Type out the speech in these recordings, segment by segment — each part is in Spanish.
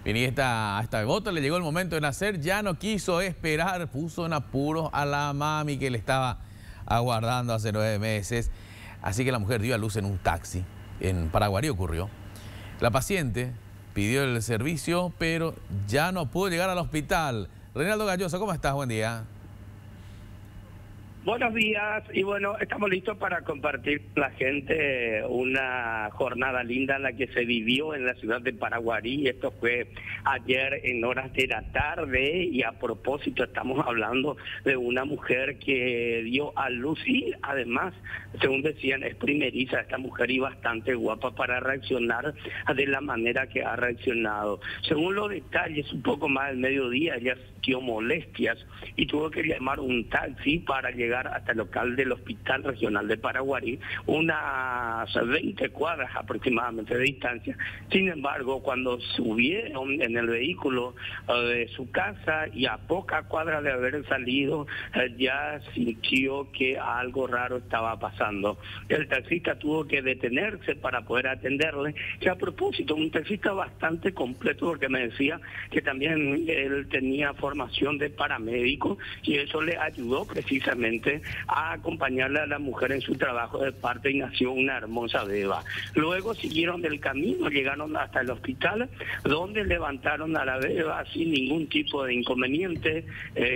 Bien, y esta gota le llegó el momento de nacer, ya no quiso esperar, puso en apuros a la mami que le estaba aguardando hace 9 meses. Así que la mujer dio a luz en un taxi. En Paraguarí ocurrió. La paciente pidió el servicio, pero ya no pudo llegar al hospital. Reinaldo Galloso, ¿cómo estás? Buen día. Buenos días, y bueno, estamos listos para compartir con la gente una jornada linda en la que se vivió en la ciudad de Paraguarí. Esto fue ayer en horas de la tarde, y a propósito estamos hablando de una mujer que dio a luz y además, según decían, es primeriza esta mujer y bastante guapa para reaccionar de la manera que ha reaccionado. Según los detalles, un poco más del mediodía, ella sintió molestias y tuvo que llamar un taxi para llegar hasta el local del Hospital Regional de Paraguarí, unas 20 cuadras aproximadamente de distancia. Sin embargo, cuando subieron en el vehículo de su casa y a poca cuadra de haber salido, ya sintió que algo raro estaba pasando. El taxista tuvo que detenerse para poder atenderle, que a propósito, un taxista bastante completo, porque me decía que también él tenía formación de paramédico y eso le ayudó precisamente a acompañarle a la mujer en su trabajo de parto, y nació una hermosa beba. Luego siguieron del camino, llegaron hasta el hospital, donde levantaron a la beba sin ningún tipo de inconveniente,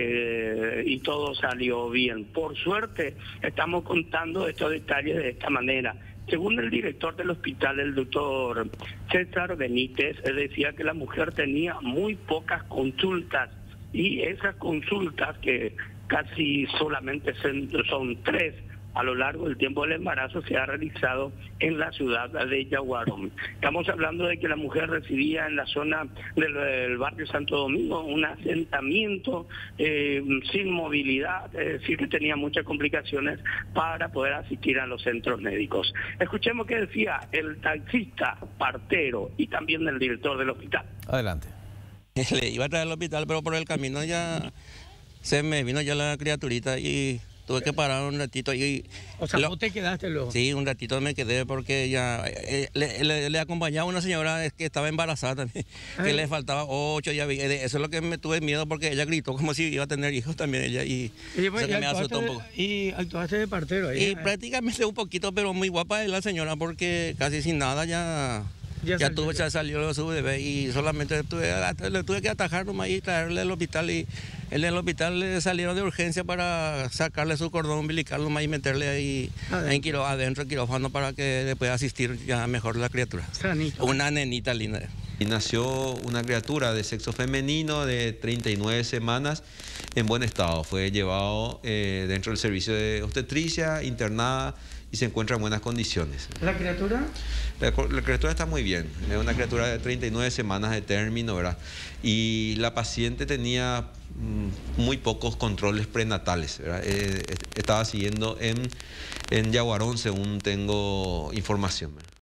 y todo salió bien. Por suerte, estamos contando estos detalles de esta manera. Según el director del hospital, el doctor César Benítez, decía que la mujer tenía muy pocas consultas, y esas consultas, que casi solamente son 3 a lo largo del tiempo del embarazo, se ha realizado en la ciudad de Yaguarón. Estamos hablando de que la mujer residía en la zona del barrio Santo Domingo, un asentamiento sin movilidad, es decir, que tenía muchas complicaciones para poder asistir a los centros médicos. Escuchemos qué decía el taxista, partero y también el director del hospital. Adelante. Le iba a traer al hospital, pero por el camino ya se me vino ya la criaturita y tuve que parar un ratito. O sea, ¿vos te quedaste luego? Sí, un ratito me quedé porque ya le acompañaba una señora que estaba embarazada también, que le faltaba 8 ya. Eso es lo que me tuve miedo, porque ella gritó como si iba a tener hijos también ella, y eso que me asustó un poco. ¿Y actuaste de partero ahí? Y prácticamente un poquito, pero muy guapa es la señora, porque casi sin nada ya salió su bebé, y solamente le tuve que atajar nomás y traerle al hospital, y en el hospital le salieron de urgencia para sacarle su cordón umbilical nomás y meterle ahí adentro del quirófano para que le pueda asistir ya mejor la criatura. Sanito. Una nenita linda. Y nació una criatura de sexo femenino de 39 semanas en buen estado. Fue llevado dentro del servicio de obstetricia, internada, y se encuentra en buenas condiciones. ¿La criatura? La criatura está muy bien. Es una criatura de 39 semanas de término, ¿verdad? Y la paciente tenía muy pocos controles prenatales, ¿verdad? Estaba siguiendo en Yaguarón, según tengo información, ¿verdad?